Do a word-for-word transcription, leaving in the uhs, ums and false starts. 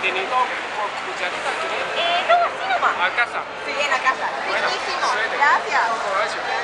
necesito por cucharita, ¿quieres? Eh, no, así nomás. A casa. Sí, en la casa. Bueno, Riquísimo. suerte. Gracias. Por eso.